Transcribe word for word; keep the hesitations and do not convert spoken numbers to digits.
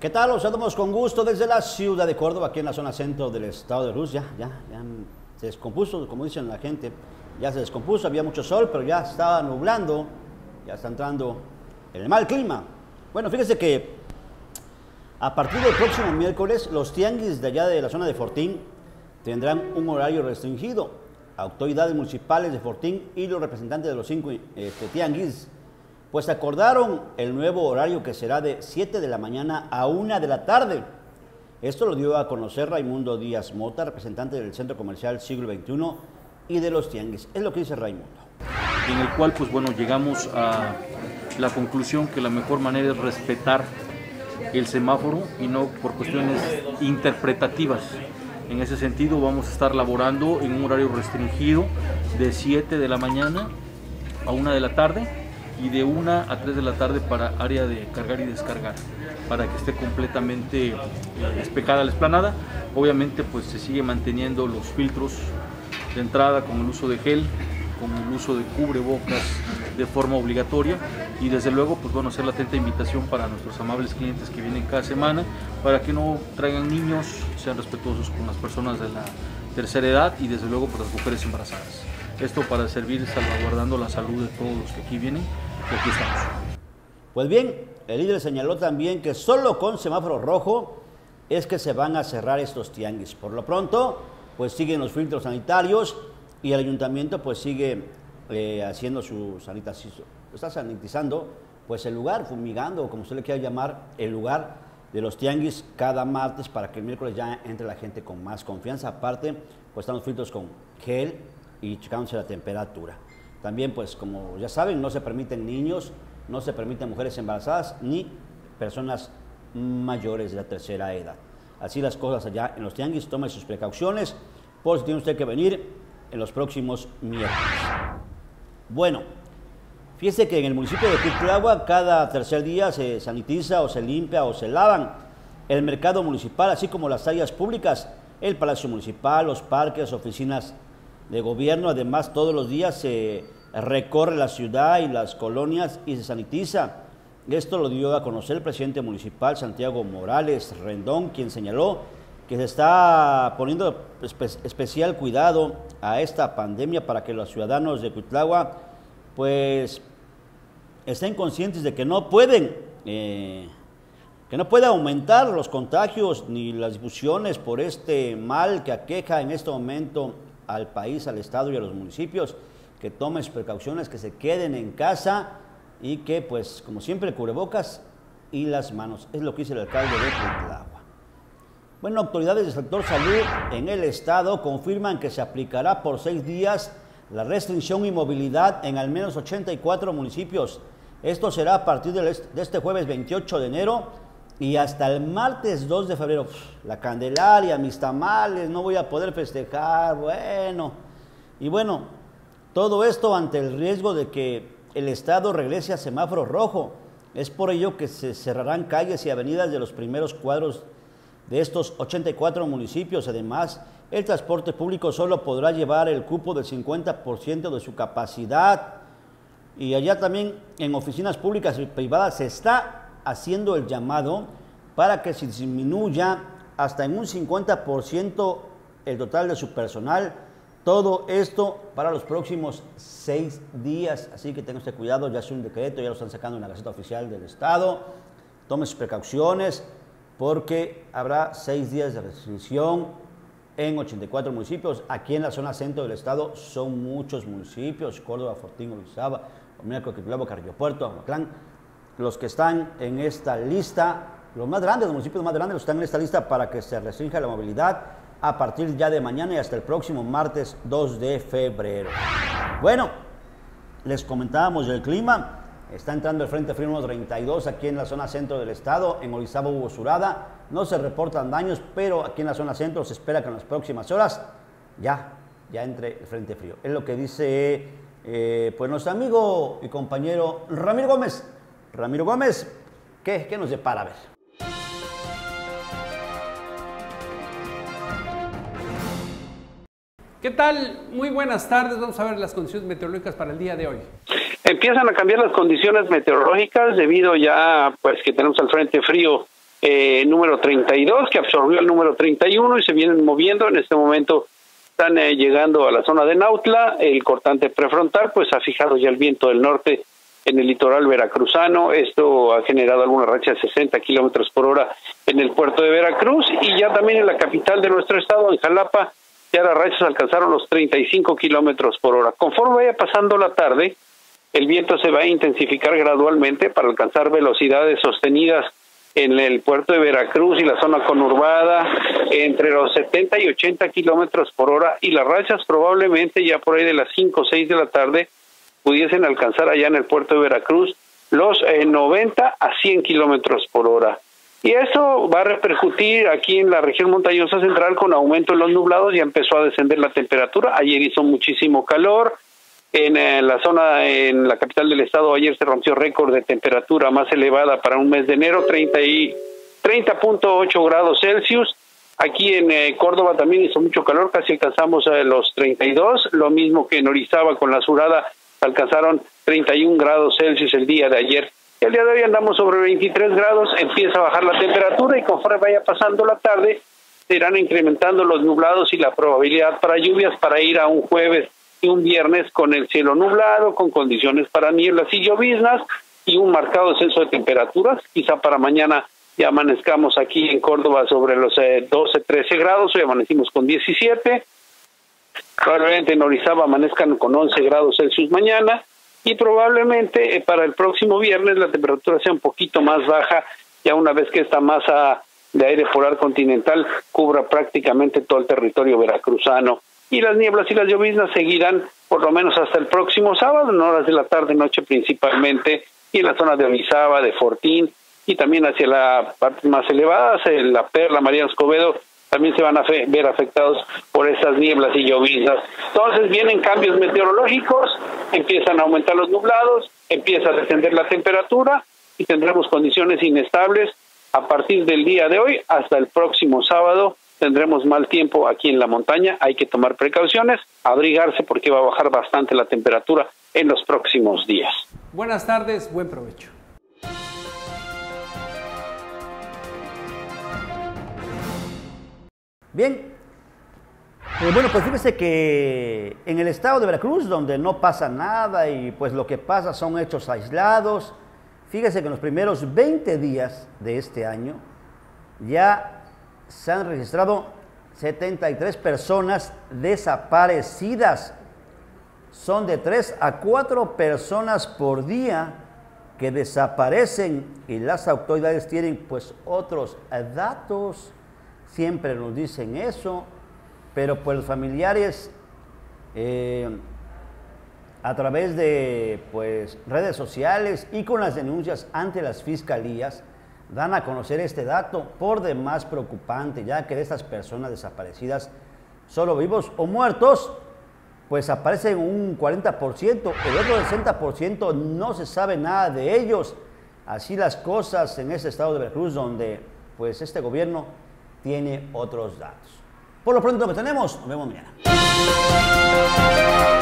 ¿Qué tal? Los saludamos con gusto desde la ciudad de Córdoba, aquí en la zona centro del estado de Luz. Ya, ya, ya se descompuso, como dicen la gente, ya se descompuso, había mucho sol, pero ya estaba nublando, ya está entrando el mal clima. Bueno, fíjese que a partir del próximo miércoles, los tianguis de allá de la zona de Fortín tendrán un horario restringido. Autoridades municipales de Fortín y los representantes de los cinco este, tianguis pues acordaron el nuevo horario, que será de siete de la mañana a una de la tarde. Esto lo dio a conocer Raimundo Díaz Mota, representante del Centro Comercial Siglo veintiuno y de los tianguis. Es lo que dice Raimundo. En el cual, pues bueno, llegamos a la conclusión que la mejor manera es respetar el semáforo y no por cuestiones interpretativas. En ese sentido, vamos a estar laborando en un horario restringido de siete de la mañana a una de la tarde y de una a tres de la tarde para área de cargar y descargar, para que esté completamente eh, despejada la explanada. Obviamente pues se sigue manteniendo los filtros de entrada con el uso de gel, con el uso de cubrebocas de forma obligatoria, y desde luego pues bueno, hacer la atenta invitación para nuestros amables clientes que vienen cada semana para que no traigan niños, sean respetuosos con las personas de la tercera edad y desde luego por las mujeres embarazadas. Esto para servir salvaguardando la salud de todos los que aquí vienen. Y aquí estamos. Pues bien, el líder señaló también que solo con semáforo rojo es que se van a cerrar estos tianguis. Por lo pronto, pues siguen los filtros sanitarios y el ayuntamiento pues sigue eh, haciendo su sanitización, está sanitizando pues el lugar, fumigando, como usted le quiera llamar, el lugar de los tianguis cada martes para que el miércoles ya entre la gente con más confianza. Aparte, pues están los filtros con gel y checándose la temperatura. También, pues como ya saben, no se permiten niños, no se permiten mujeres embarazadas ni personas mayores de la tercera edad. Así las cosas allá en los tianguis. Tome sus precauciones por si tiene usted que venir en los próximos miércoles. Bueno, fíjese que en el municipio de Cuitlahua cada tercer día se sanitiza o se limpia o se lavan el mercado municipal, así como las áreas públicas, el Palacio Municipal, los parques, oficinas de gobierno. Además, todos los días se recorre la ciudad y las colonias y se sanitiza. Esto lo dio a conocer el presidente municipal, Santiago Morales Rendón, quien señaló que se está poniendo espe especial cuidado a esta pandemia para que los ciudadanos de Cuitlahua pues estén conscientes de que no pueden eh, que no puede aumentar los contagios ni las difusiones por este mal que aqueja en este momento al país, al estado y a los municipios. Que tomen precauciones, que se queden en casa y que, pues, como siempre, cubrebocas y las manos. Es lo que dice el alcalde de Cuitlahua. Bueno, autoridades del sector salud en el estado confirman que se aplicará por seis días la restricción y movilidad en al menos ochenta y cuatro municipios. Esto será a partir de este jueves veintiocho de enero y hasta el martes dos de febrero. Uf, la Candelaria, mis tamales, no voy a poder festejar, bueno. Y bueno, todo esto ante el riesgo de que el estado regrese a semáforo rojo. Es por ello que se cerrarán calles y avenidas de los primeros cuadros de estos ochenta y cuatro municipios. Además, el transporte público solo podrá llevar el cupo del cincuenta por ciento de su capacidad. Y allá también en oficinas públicas y privadas se está haciendo el llamado para que se disminuya hasta en un cincuenta por ciento el total de su personal. Todo esto para los próximos seis días, así que tenga usted cuidado, ya es un decreto, ya lo están sacando en la Gaceta Oficial del Estado. Tome sus precauciones porque habrá seis días de restricción en ochenta y cuatro municipios. Aquí en la zona centro del Estado son muchos municipios: Córdoba, Fortín, Orizaba, Omeaco, Cuitlahua, Carrillo Puerto, Amatlán. Los que están en esta lista, los más grandes, los municipios más grandes, los están en esta lista para que se restrinja la movilidad a partir ya de mañana y hasta el próximo martes dos de febrero. Bueno, les comentábamos del clima. Está entrando el frente frío número treinta y dos aquí en la zona centro del estado. En Orizaba hubo surada, no se reportan daños, pero aquí en la zona centro se espera que en las próximas horas ya, ya entre el frente frío. Es lo que dice eh, pues nuestro amigo y compañero Ramiro Gómez. Ramiro Gómez, ¿qué, qué nos depara? A ver. ¿Qué tal? Muy buenas tardes. Vamos a ver las condiciones meteorológicas para el día de hoy. Empiezan a cambiar las condiciones meteorológicas debido ya pues que tenemos el frente frío eh, número treinta y dos, que absorbió el número treinta y uno y se vienen moviendo. En este momento están eh, llegando a la zona de Nautla. El cortante prefrontal pues ha fijado ya el viento del norte en el litoral veracruzano. Esto ha generado alguna racha de sesenta kilómetros por hora en el puerto de Veracruz, y ya también en la capital de nuestro estado, en Jalapa, ya las rachas alcanzaron los treinta y cinco kilómetros por hora. Conforme vaya pasando la tarde, el viento se va a intensificar gradualmente para alcanzar velocidades sostenidas en el puerto de Veracruz y la zona conurbada entre los setenta y ochenta kilómetros por hora, y las rachas probablemente ya por ahí de las cinco o seis de la tarde pudiesen alcanzar allá en el puerto de Veracruz los eh, noventa a cien kilómetros por hora. Y esto va a repercutir aquí en la región montañosa central con aumento en los nublados. Ya empezó a descender la temperatura. Ayer hizo muchísimo calor. En eh, la zona, en la capital del estado, ayer se rompió récord de temperatura más elevada para un mes de enero, treinta punto ocho grados Celsius. Aquí en eh, Córdoba también hizo mucho calor, casi alcanzamos eh, los treinta y dos, lo mismo que en Orizaba con la Surada, alcanzaron treinta y un grados Celsius el día de ayer. El día de hoy andamos sobre veintitrés grados, empieza a bajar la temperatura y conforme vaya pasando la tarde se irán incrementando los nublados y la probabilidad para lluvias para ir a un jueves y un viernes con el cielo nublado, con condiciones para nieblas y lloviznas y un marcado descenso de temperaturas. Quizá para mañana ya amanezcamos aquí en Córdoba sobre los eh, doce, trece grados, hoy amanecimos con diecisiete. Probablemente en Orizaba amanezcan con once grados Celsius mañana, y probablemente eh, para el próximo viernes la temperatura sea un poquito más baja, ya una vez que esta masa de aire polar continental cubra prácticamente todo el territorio veracruzano. Y las nieblas y las lloviznas seguirán por lo menos hasta el próximo sábado, en horas de la tarde-noche principalmente, y en la zona de Orizaba, de Fortín, y también hacia la parte más elevadas, en La Perla, Mariano Escobedo, también se van a fe ver afectados por estas nieblas y lloviznas. Entonces vienen cambios meteorológicos, empiezan a aumentar los nublados, empieza a descender la temperatura y tendremos condiciones inestables a partir del día de hoy hasta el próximo sábado. Tendremos mal tiempo aquí en la montaña, hay que tomar precauciones, abrigarse porque va a bajar bastante la temperatura en los próximos días. Buenas tardes, buen provecho. Bien, eh, bueno, pues fíjese que en el estado de Veracruz, donde no pasa nada y pues lo que pasa son hechos aislados, fíjese que en los primeros veinte días de este año ya se han registrado setenta y tres personas desaparecidas. Son de tres a cuatro personas por día que desaparecen, y las autoridades tienen pues otros datos. Siempre nos dicen eso, pero pues los familiares eh, a través de pues redes sociales y con las denuncias ante las fiscalías dan a conocer este dato por demás preocupante, ya que de estas personas desaparecidas, solo vivos o muertos, pues aparecen un cuarenta por ciento, el otro sesenta por ciento no se sabe nada de ellos. Así las cosas en este estado de Veracruz, donde pues este gobierno tiene otros datos. Por lo pronto que tenemos, nos vemos mañana.